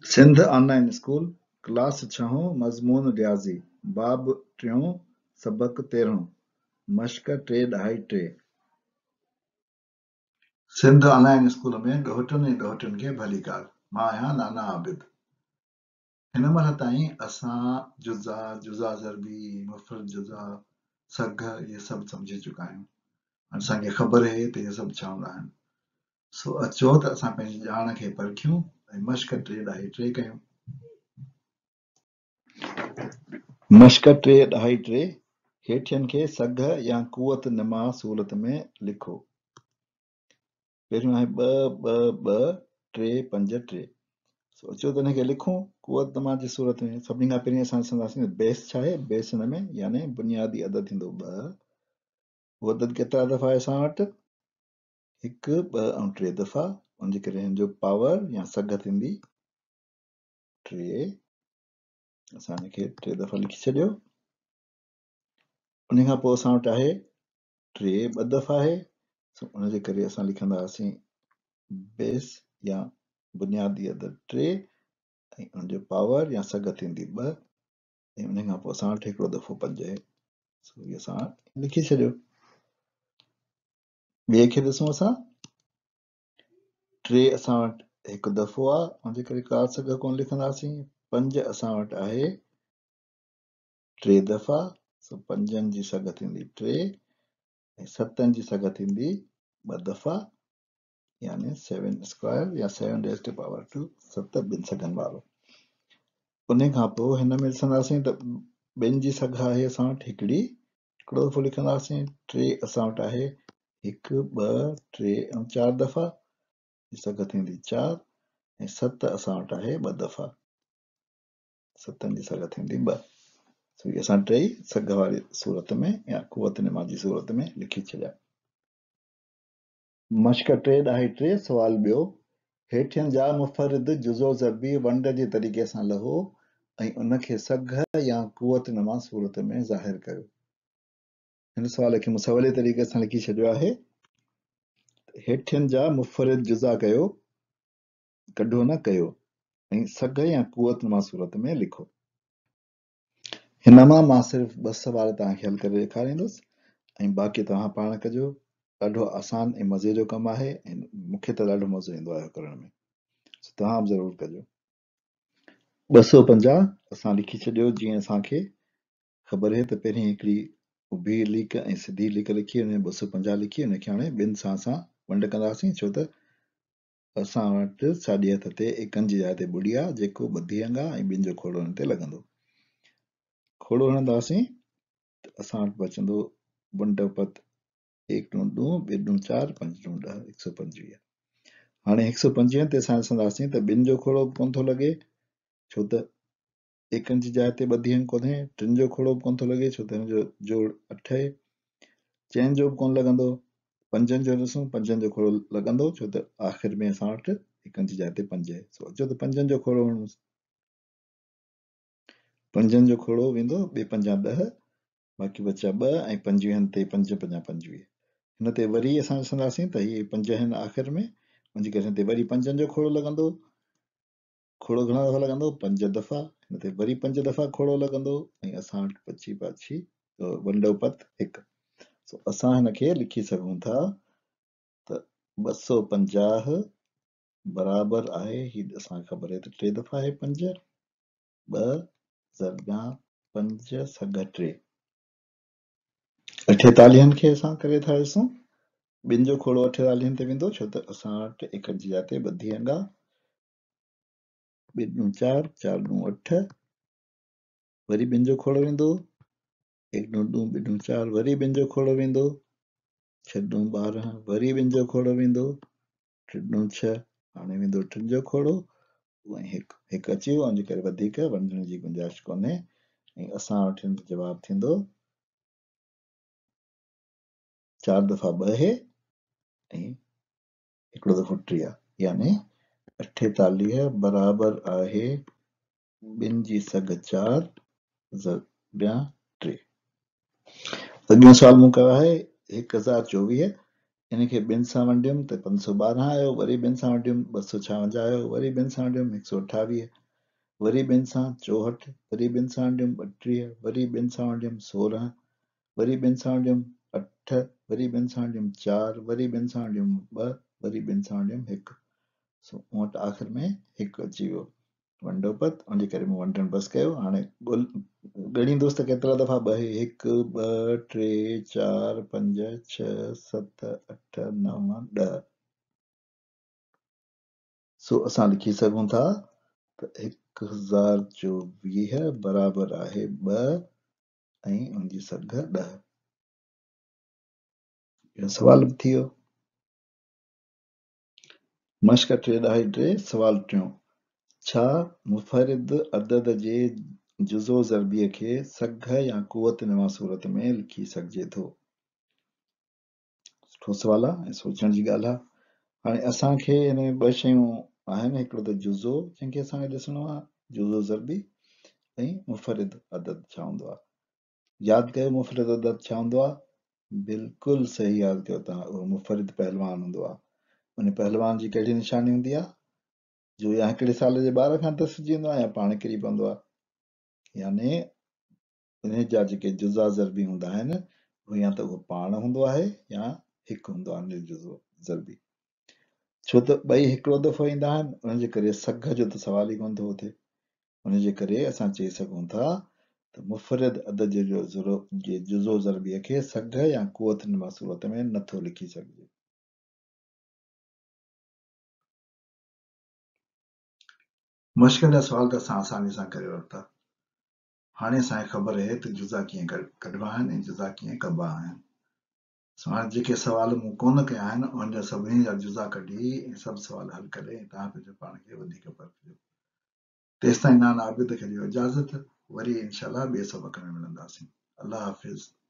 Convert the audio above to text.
Sindh online school class 6 मज़मून रियाज़ी बाब 3 सबक 13 मश्क 3.2 सिंध ऑनलाइन स्कूल में ॻोठनि ऐं ॻोठियुनि खे भली कार। मां आहियां नाना आबिद। हिन महिल ताईं असां जुज़ा, जुज़ा ज़रबी, मुफ़रद जुज़ा, सघ इहे सभु सम्झी चुका आहियूं। असांखे ख़बर आहे त इहे सभु छा हूंदा आहिनि। सो अचो त असां पंहिंजी ॼाण खे परखियूं ऐं मश्क 3.2 कयूं। मश्क 3.2 हेठियनि खे सघ या कुवत नमा सूरत में लिखो। पहिरियों आहे 2-2-2-3-5-3। अचो त हिनखे लिखूं कुवत नमा जी सूरत में। सभिनी खां पहिरीं असां ॾिसंदासीं बेस छा आहे। बेस हिन में यानी बुनियादी अदद थींदो 2। उहो अदद केतिरा दफ़ा आहे असां वटि 1, 2 ऐं 3 दफ़ा। उनजे करे हिन जो पावर या सघ थींदी 3। असां हिनखे 3 दफ़ा लिखी छॾियो। उन खां पोइ असां वटि आहे 3 2 दफ़ा आहे। उनजे करे असां लिखंदासीं बेस या बुनियादी अदद 3 ऐं उनजो पावर या सघ थींदी 2 ऐं उन खां पोइ असां वटि हिकिड़ो दफ़ो 5 आहे। इहो असां लिखी छॾियो। ॿिए खे ॾिसूं असां 3 असां वटि हिकु दफ़ो आहे उनजे करे का सघ कोन लिखंदासीं। 5 असां वटि आहे 3 दफ़ा। 5 जी सघ थींदी 3 ऐं 7 जी सघ थींदी 2 दफ़ा यानी 7 स्क्वायर या 7 रेज़ टू पावर 2 7 ॿिनि सघनि वारो। उन खां पोइ हिन में ॾिसंदासीं त ॿिनि जी सघ आहे असां वटि हिकिड़ो दफ़ो लिखंदासीं। 3 असां वटि आहे 1 2 3 ऐं 4 दफ़ा सघ थींदी 4 ऐं 7 असां वटि आहे 2 दफ़ा 7 जी सघ थींदी 2। असां टई सघ वारी सूरत में या कुवत नमा जी सूरत में लिखी छॾिया। मश्क 3.2 सुवाल ॿियो हेठियनि जा मुफ़रद जुज़ो ज़रबी वंड जे तरीक़े सां लहो ऐं उनखे सघ या कुवत नमा सूरत में ज़ाहिर कयो। हिन सुवाल खे मुसवले तरीक़े सां लिखी छॾियो आहे। हेठियनि जा मुफ़रद जुज़ा कयो, कढो न कयो ऐं सघ या कुवत नमा सूरत में लिखो। हिन मां सिर्फ़ 2 सुवाल तव्हांखे हल करे ॾेखारींदुसि ऐं बाक़ी तव्हां पाण कजो। ॾाढो आसान ऐं मज़े जो कमु आहे ऐं मूंखे त ॾाढो मज़ो ईंदो आहे करण में। तव्हां बि ज़रूरु कजो। 250 असां लिखी छॾियो। जीअं असांखे ख़बर आहे त पहिरीं हिकिड़ी उभी लीक ऐं सिधी लीक लिखी हुन 250 लिखी हुनखे हाणे ॿिनि सां असां वंड कंदासीं छो त असां वटि साॼे हथ ते एकनि जी जाइ ते ॿुड़ी आहे जेको ॿधी अंग आहे ऐं ॿिनि जो खोड़ो हिन ते लॻंदो। खोड़ो हणंदासीं त असां वटि बचंदो वंड पत 1 ॾूं 2 2 ॾूं 4 5 ॾूं 10 125। हाणे 125 ते असां ॾिसंदासीं त ॿिनि जो खोड़ो बि कोन थो लॻे छो त एकनि जी जाइ ते ॿधी अंग कोन्हे। 3 जो खोड़ो बि कोन थो लॻे छो त हिन जो जोड़ 8 आहे। चइनि जो बि कोन लॻंदो। 5 जो ॾिसूं 5 जो खोड़ो लॻंदो छो त आख़िर में असां वटि एकनि जी जाइ ते 5 आहे। अचो त 5 जो खोड़ो हणूं। 5 जो खोड़ो वेंदो 2 5 10 बाक़ी बचा 2 ऐं 25 ते 5 5 25। हिन ते वरी असां ॾिसंदासीं त इहे 5 आहिनि आख़िर में उनजे करे हिन ते वरी 5 जो खोड़ो लॻंदो। खोड़ो घणा दफ़ा लॻंदो 5 दफ़ा। हिन ते वरी 5 दफ़ा खोड़ो लॻंदो ऐं असां वटि बची पाछी वंडो पत 1। असां हिनखे लिखी सघूं था त 250 बराबरि आहे हीअ असांखे ख़बर आहे त 3 दफ़ा आहे 5 2 ज़रबा 5 सघ 3। 48 खे असां करे था ॾिसूं। ॿिनि जो खोड़ो 48 ते वेंदो छो त असां वटि एकनि जी जाइ ते ॿधी अंग आहे। 2 ॾूं 4 4 ॾूं 8 वरी ॿिनि जो खोड़ो वेंदो 1 ॾूं 2 2 ॾूं 4 वरी ॿिनि जो खोड़ो वेंदो 6 ॾूं 12 वरी ॿिनि जो खोड़ो वेंदो 3 ॾूं 6 हाणे वेंदो 3 जो खोड़ो ऐं हिकु अची वियो उनजे करे वधीक वञण जी गुंजाइश कोन्हे ऐं असां वटि हिन जो जवाबु थींदो 4 दफ़ा 2 आहे ऐं हिकिड़ो दफ़ो 3 आहे यानी 48 बराबरि आहे 2 जी सघ 4 ज़रबा 3। अॻियो सुवाल मूं कयो आहे 1024 इनखे ॿिनि सां वंडियुमि त 512 आयो, वरी ॿिनि सां वंडियुमि 256 आयो, वरी ॿिनि सां वंडियुमि 128, वरी ॿिनि सां 64, वरी ॿिनि सां वंडियुमि 32, वरी ॿिनि सां वंडियुमि 16, वरी ॿिनि सां वंडियुमि 8, वरी ॿिनि सां वंडियुमि 4, वरी ॿिनि सां वंडियुमि 2, वरी ॿिनि सां वंडियुमि 1। सो मूं वटि आख़िर में 1 अची वियो वंडो पत, उनजे करे मूं वंडण बसि कयो। हाणे ॻणींदुसि त केतिरा दफ़ा 2 1 2 3 4 5 6 7 8 9 10। सो असां लिखी सघूं था त 1024 बराबरि आहे 2 ऐं उनजी सघ 10। इहो सवाल बि थी वियो। मश्क 3.3 सवाल 3, छा मुफ़रिद अदद जे जुज़ो ज़रबीअ खे सघ या कुवत नुमा सूरत में लिखी सघिजे थो? सुठो सवाल आहे ऐं सोचण जी ॻाल्हि आहे। हाणे असांखे हिन में 2 शयूं आहिनि, हिकिड़ो त जुज़ो जंहिंखे असांखे ॾिसणो आहे, जुज़ो ज़रबी, ऐं मुफ़रिद अदद छा हूंदो आहे। यादि कयो मुफ़रिद अदद छा हूंदो आहे? बिल्कुलु सही यादि कयो तव्हां, उहो मुफ़रिद पहलवान हूंदो आहे। उन पहलवान जी कहिड़ी निशानी हूंदी आहे? जो या हिकिड़े साल जे ॿार खां दसिजी वेंदो आहे या पाण किरी पवंदो आहे। यानी इन जा जेके जुज़ा ज़रबी हूंदा आहिनि उहे या त उहो पाण हूंदो आहे या हिकु हूंदो आहे निर्जुज़ो ज़रबी। छो त ॿई हिकिड़ो दफ़ो ईंदा आहिनि, उनजे करे सघ जो त सवाल ई कोन थो थिए। उनजे करे असां चई सघूं था त मुफ़रिद अदद जे जुज़ो ज़रबीअ खे सघ या कुवत नुमा सूरत में नथो लिखी सघिजे। मुश्किल जा सवाल त असां आसानी सां करे वरिता। हाणे असांखे ख़बर आहे त जुज़ा कीअं कढिबा आहिनि ऐं जुज़ा कीअं कबा आहिनि। हाणे जेके सवाल मूं कोन कया आहिनि उन जा सभिनी जा जुज़ा कढी ऐं सभु सवाल हल करे तव्हां पंहिंजो पाण खे वधीक परखिजो। तेसिताईं नाना आबिद खे ॾियो इजाज़त, वरी इंशाअल्लाह ॿिए सबक़ में मिलंदासीं। अल्लाह हाफ़िज़।